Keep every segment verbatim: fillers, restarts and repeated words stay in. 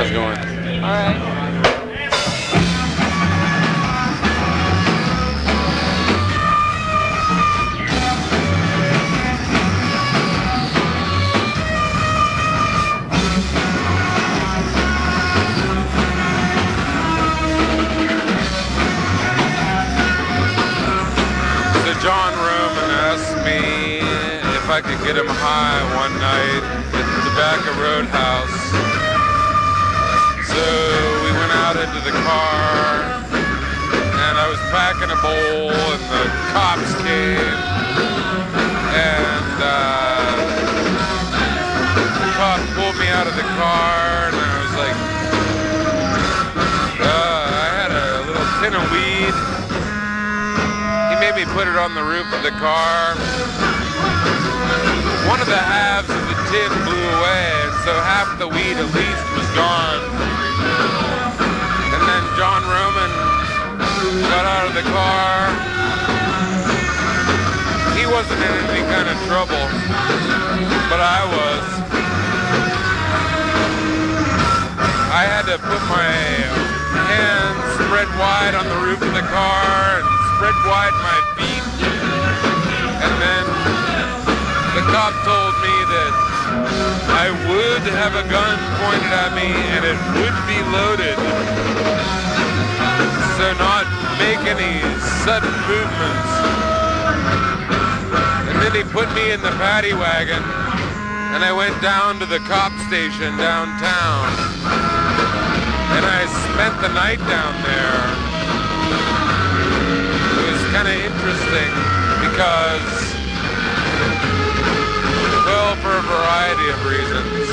guys going. All right. John Roman asked me if I could get him high one night at the Tobacco Roadhouse. So we went out into the car, and I was packing a bowl, and the cops came, and uh, the cop pulled me out of the car, and I was like, uh, I had a little tin of weed. Made me put it on the roof of the car. One of the halves of the tin blew away, so half the weed at least was gone. And then John Roman got out of the car. He wasn't in any kind of trouble, but I was. I had to put my hands spread wide on the roof of the car and spread wide my feet, and then the cop told me that I would have a gun pointed at me and it would be loaded, so not make any sudden movements. And then he put me in the paddy wagon, and I went down to the cop station downtown, and I spent the night down there. Kind of interesting because, well, for a variety of reasons.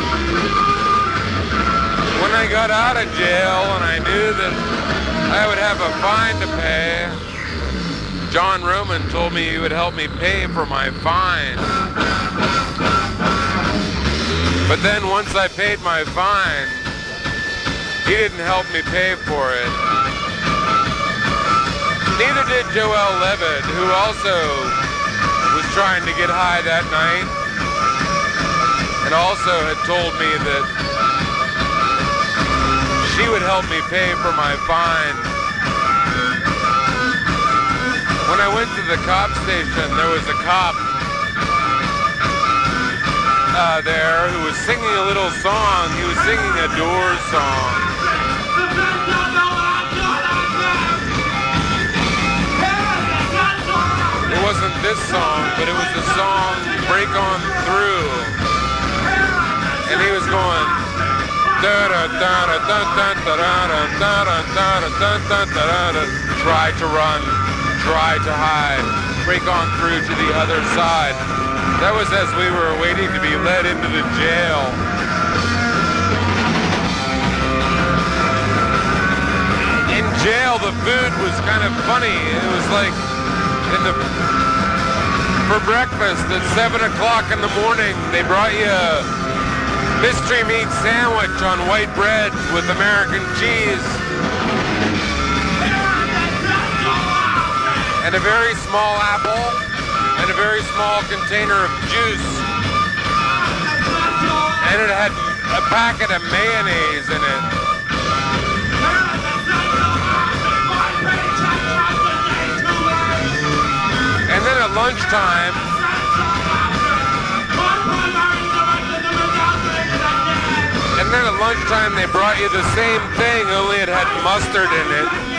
When I got out of jail and I knew that I would have a fine to pay, John Roman told me he would help me pay for my fine. But then once I paid my fine, he didn't help me pay for it. Neither did Joelle Levitt, who also was trying to get high that night, and also had told me that she would help me pay for my fine. When I went to the cop station, there was a cop uh, there who was singing a little song. He was singing a Doors song. It wasn't this song, but it was the song Break On Through. And he was going try to run, try to hide, break on through to the other side. That was as we were waiting to be led into the jail. In jail, the food was kind of funny. It was like in the for breakfast at seven o'clock in the morning, they brought you a mystery meat sandwich on white bread with American cheese and a very small apple and a very small container of juice, and it had a packet of mayonnaise in it. And then at lunchtime, and then at lunchtime they brought you the same thing, only it had mustard in it.